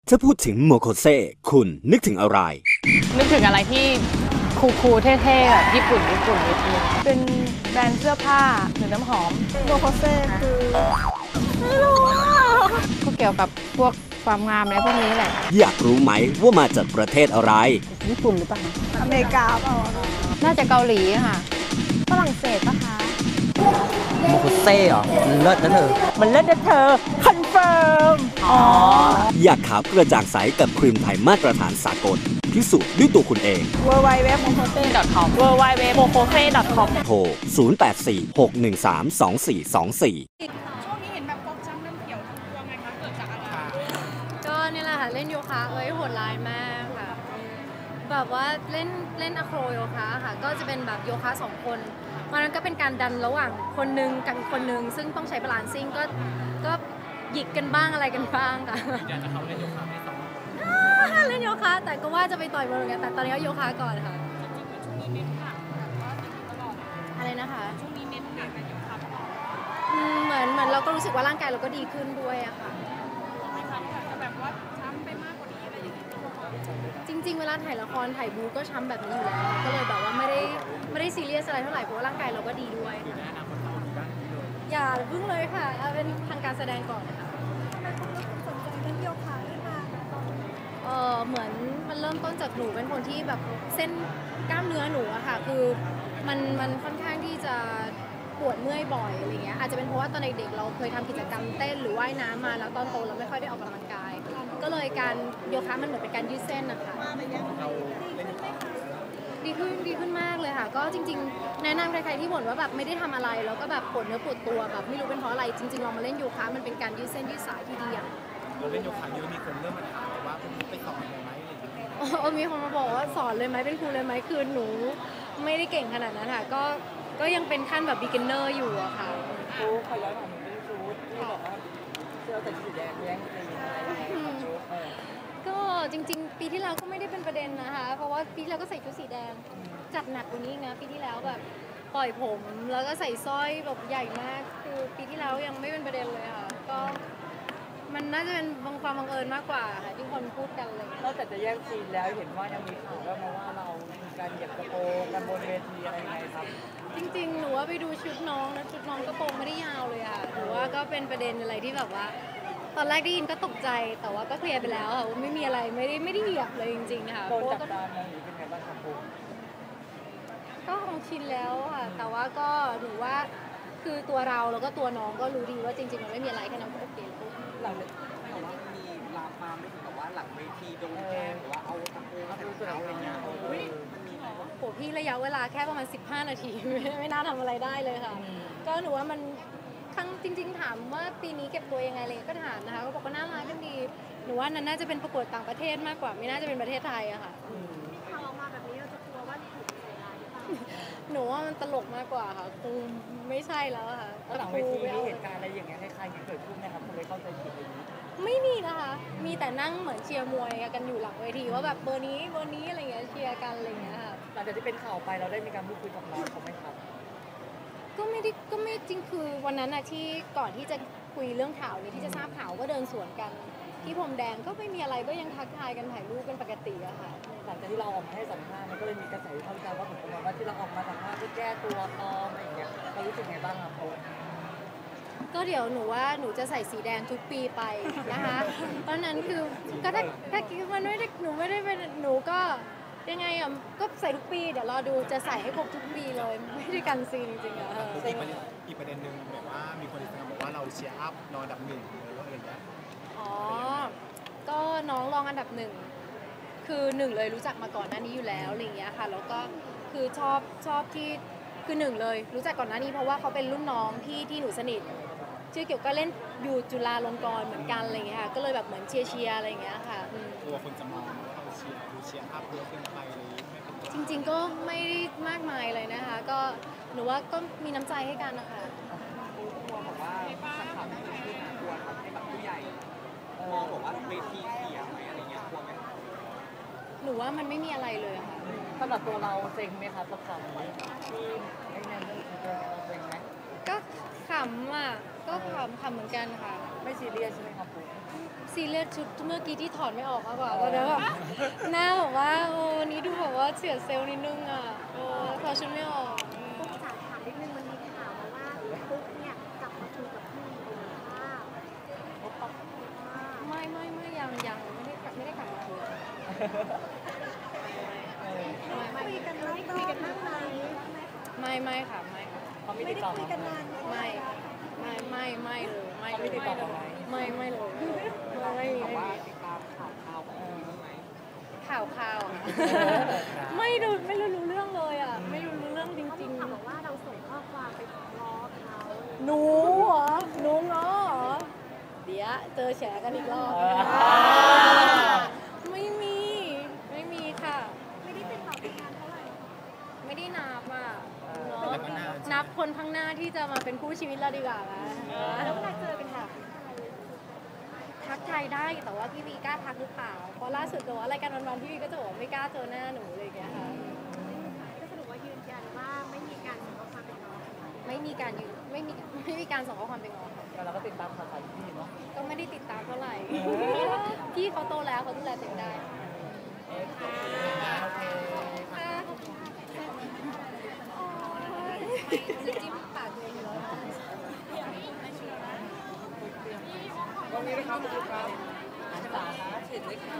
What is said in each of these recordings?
ถ้าพูดถึงโมโคเซ่คุณนึกถึงอะไรนึกถึงอะไรที่คูลๆเท่ๆแบบญี่ปุ่นนิดนึงเป็นแบรนด์เสื้อผ้าหรือน้ำหอมโมโคเซ่คือไม่รู้ก็เกี่ยวกับพวกความงามอะไรพวกนี้แหละอยากรู้ไหมว่ามาจากประเทศอะไรญี่ปุ่นหรือเปล่าอเมริกาเปล่าน่าจะเกาหลีค่ะฝรั่งเศสปะคะโมโคเซ่เหรอมันเลิศนะเธอมันเลิศนะเธอคอนเฟิร์มอยากขาวกระจ่างใสกับครีมไทยมาตรฐานสากลพิสูจน์ด้วยตัวคุณเอง www.mokose.com www.mokose.com โทร 0846132424 ก็นี่แหละค่ะเล่นโยคะโหดร้ายมากค่ะแบบว่าเล่นอะโครโยคะค่ะก็จะเป็นแบบโยคะ2 คนวันนั้นก็เป็นการดันระหว่างคนนึงกับอีกคนนึงซึ่งต้องใช้บาลานซิ่งก็หยิกกันบ้างอะไรกันบ้างค่ะอยากจะเข้าเล่นโยคะไม่ต้องเล่นโยคะแต่ก็ว่าจะไปต่อยบอลเหมือนกันแต่ตอนนี้ก็โยคะก่อนค่ะอะไรนะคะช่วงนี้เน้นหนักกับโยคะเหมือนเราก็รู้สึกว่าร่างกายเราก็ดีขึ้นด้วยอะค่ะจริงๆเวลาถ่ายละครถ่ายบูก็ช้ำแบบนี้อยู่แล้วก็เลยแบบว่าไม่ได้ซีเรียสอะไรเท่าไหร่เพราะว่าร่างกายเราก็ดีด้วยค่ะอย่าพึ่งเลยค่ะเอาเป็นทางการแสดงก่อนค่ะสนใจเล่นโยคะขึ้นมาเหมือนมันเริ่มต้นจากหนูเป็นคนที่แบบเส้นกล้ามเนื้อหนูอะค่ะคือมันค่อนข้างที่จะปวดเมื่อยบ่อยอะไรเงี้ยอาจจะเป็นเพราะว่าตอนเด็กๆเราเคยทำกิจกรรมเต้นหรือว่ายน้ำมาแล้วตอนโตเราไม่ค่อยได้ออกกำลังกายก็เลยการโยคะมันเหมือนเป็นการยืดเส้นนะคะดีขึ้นมากเลยค่ะก็จริงๆแนะนำใครๆที่บ่นว่าแบบไม่ได้ทำอะไรแล้วก็แบบปวดเนื้อปวดตัวแบบไม่รู้เป็นเพราะอะไรจริงๆลองมาเล่นโยคะมันเป็นการยืดเส้นยืดสายที่ดีอย่างเราเล่นโยคะเยอะมีคนเริ่มมาถามว่าไปสอนเลยไหมมีคนมาบอกว่าสอนเลยไหมเป็นครูเลยไหมคือหนูไม่ได้เก่งขนาดนั้นค่ะก็ยังเป็นขั้นแบบ beginner อยู่อะค่ะครูขอย้อนถามเป็นชุดที่บอกว่าเสื้อแต่สีแดงแย่งตีอะไรก็จริงๆปีที่แล้วก็ไม่ได้เป็นประเด็นนะคะเพราะว่าปีที่แล้วก็ใส่ชุดสีแดงจัดหนักกว่านี้นะปีที่แล้วแบบปล่อยผมแล้วก็ใส่สร้อยแบบใหญ่มากคือปีที่แล้วยังไม่เป็นประเด็นเลยค่ะก็มันน่าจะเป็นความบังเอิญมากกว่าค่ะที่คนพูดกันเลยนอกจากจะแย่งซีนแล้วเห็นว่ายังมีข่าวมาว่าเรามีการเหยียบกระโปรงกันบนเวทีอะไรยังไงครับจริงๆหนูว่าไปดูชุดน้องนะชุดน้องกระโปรงไม่ได้ยาวเลยค่ะหรือว่าก็เป็นประเด็นอะไรที่แบบว่าตอนแรกได้ยินก็ตกใจแต่ว่าก็เคลียร์ไปแล้วค่ะว่าไม่มีอะไรไม่ได้เหยียบเลยจริงๆค่ะโดนจับตามองหรือเป็นไงบ้างครับผมก็คงชินแล้วค่ะแต่ว่าก็หนูว่าคือตัวเราแล้วก็ตัวน้องก็รู้ดีว่าจริงๆมันไม่มีอะไรแค่นั้นก็โอเคหลังแต่ว่ามีลามมาไม่ถึงกับว่าหลังเวทีโดนแกล้งหรือว่าเอาตะปูเอาตัวอะไรเงี้ยมันมีโหพี่ระยะเวลาแค่ประมาณ15 นาทีไม่น่าทำอะไรได้เลยค่ะก็หนูว่ามันจริงๆถามว่าปีนี้เก็บตัวยังไงเลยก็ถามนะคะก็บอกว่าน่ารักกันดีหนูว่านั้นน่าจะเป็นประกวดต่างประเทศมากกว่าไม่น่าจะเป็นประเทศไทยอะค่ะทำออกมาแบบนี้เราจะกลัวว่าถูกใส่ร้ายหรือเปล่าหนูว่ามันตลกมากกว่าค่ะคงไม่ใช่แล้วค่ะหลังเวทีมีเหตุการณ์อะไรอย่างเงี้ยคล้ายๆเกิดขึ้นนะครับคุณเลยเข้าใจผิดอะไรอย่างนี้ไม่มีนะคะมีแต่นั่งเหมือนเชียร์มวยกันอยู่หลังเวทีว่าแบบเบอร์นี้อะไรเงี้ยเชียร์กันอะไรเงี้ยค่ะหลังจากที่เป็นข่าวไปเราได้มีการพูดคุยกับน้องเขาไหมครับก็ไม่จริงคือวันนั้นอะที่ก่อนที่จะคุยเรื่องข่าวเลยที่จะทราบข่าวก็เดินสวนกันที่พรมแดงก็ไม่มีอะไรก็ยังทักทายกันถ่ายรูปเป็นปกติอะค่ะหลังจากที่เราออกมาให้สัมภาษณ์มันก็เลยมีกระแสวิพากษ์วิจารณ์ว่าผมว่าที่เราออกมาสัมภาษณ์เพื่อแก้ตัวปลอมอะไรอย่างเงี้ยเรารู้สึกไงบ้างครับผมก็เดี๋ยวหนูว่าหนูจะใส่สีแดงทุกปีไปนะคะเพราะนั้นคือก็ถ้ามันไม่ได้หนูไม่ได้เป็นหนูก็ยังไงอ่ะก็ใส่ทุกปีเดี๋ยวรอดูจะใส่ให้ครบทุกปีเลยไม่ได้กันซีนจริงๆอ่ะอีกประเด็นหนึ่งแบบว่ามีคนบอกว่าเราเชียร์อัพนอนอันดับ1อะไรอย่างเงี้ยอ๋อก็น้องรองอันดับ1คือ1เลยรู้จักมาก่อนหน้านี้อยู่แล้วอะไรอย่างเงี้ยค่ะแล้วก็คือชอบที่คือ1เลยรู้จักก่อนหน้านี้เพราะว่าเขาเป็นรุ่นน้องที่หนูสนิทชื่อเกี่ยวก็เล่นอยู่จุฬาลงกรณ์เหมือนกันอะไรอย่างเงี้ยค่ะก็เลยแบบเหมือนเชียร์อะไรอย่างเงี้ยค่ะตัวคนจะมองว่าเราเชียร์อัพเยอะเกินไปอะไรจริงๆก็ไม่ได้มากมายเลยนะคะก็หนูว่าก็มีน้ำใจให้กันนะคะกลัวบอกว่าสักข่าวที่เกิดขึ้นกลัวทำให้แบบผู้ใหญ่มองบอกว่าเวทีเสียไหมอะไรเงี้ยกลัวไหมหนูว่ามันไม่มีอะไรเลยค่ะสำหรับตัวเราเซ็งไหมคะสักข่าวนี้ที่ไอ้เนี่ยเรื่องตัวเราเซ็งไหมก็ขำอ่ะก็ขำเหมือนกันค่ะไม่ซีเรียสใช่ไหมครับผมซซีเรียสชุดเมื่อกี้ที่ถอดไม่ออกมากกว่าตอนนี้แบบหน้าแบบว่าโอ้วันนี้ดูแบบว่าเสียเซลล์นิดนึงอ่ะโอ้ถอดชุดไม่ออกปุ๊กจ๋าถามนิดนึงมันมีข่าวมาว่าปุ๊กเนี่ยกลับมาคุยกับพี่ว่าไม่ยังไม่ได้กลับมาคุยไม่คุยกันน้อยคุยกันมากไหมไม่ค่ะไม่ค่ะเขาไม่ไม่ติดได้ต่อคุยมากันนานไม่เลยไม่เลยเขาไม่ติดต่อมาไหมไม่เลยไม่มีแต่ว่าติดตามข่าวของพี่บ้างไหมข่าวไม่รู้เรื่องเลยอ่ะไม่รู้เรื่องจริงเขาบอกว่าเราส่งข้อความไปล้อเขาๆหนูเหรอหนูง้อเหรอเดี๋ยวเจอแฉกันอีกรอบไม่มีค่ะไม่ได้ติดต่อกันนานเท่าไหร่ไม่ได้นับอ่ะเนาะนับคนข้างหน้าที่จะมาเป็นคู่ชีวิตเราดีกว่าไหมแล้วเวลาเจอกันค่ะทักทายได้แต่ว่าพี่วีกล้าทักหรือเปล่าเพราะล่าสุดตัวรายการวันๆพี่วีก็จะบอกว่าไม่กล้าเจอหน้าหนูอะไรอย่างเงี้ยค่ะก็สรุปว่ายืนยันว่าไม่มีการส่งข้อความไปล้อไม่มีการส่งข้อความไปง้อค่ะแต่เราก็ติดตามข่าวสารพี่เนาะก็ไม่ได้ติดตามเท่าไหร่ พี่เขาโตแล้วเขาดูแลตัวเองได้โอเคค่ะขอบคุณค่ะจะจิ้มปากตัวเองอยู่แล้วนะตรงนี้นะครับขอบคุณครับอาสาครับเสร็จเลยค่ะ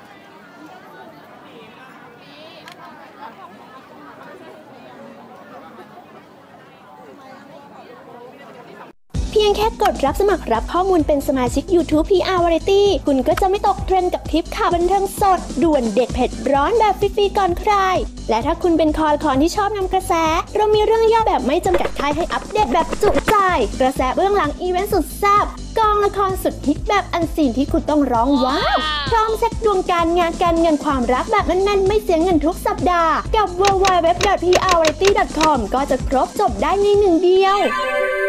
เพียงแค่กดรับสมัครรับข้อมูลเป็นสมาชิก YouTube PR Variety คุณก็จะไม่ตกเทรนด์กับทริปข่าวบันเทิงสด ด่วนเด็ดเผ็ดร้อนแบบฟรีๆก่อนใคร และถ้าคุณเป็นคอที่ชอบนำกระแส เรามีเรื่องย่อแบบไม่จำกัดค่ายให้อัปเดตแบบจุใจ กระแสเบื้องหลังอีเวนต์สุดแซ่บกองละครสุดฮิตแบบอันซีนที่คุณต้องร้องว้าวพร้อมเซ็ตดวงการงานการเงินความรักแบบแน่นๆไม่เสียเงินทุกสัปดาห์กับ www.prvariety.com ก็จะครบจบได้ในหนึ่งเดียว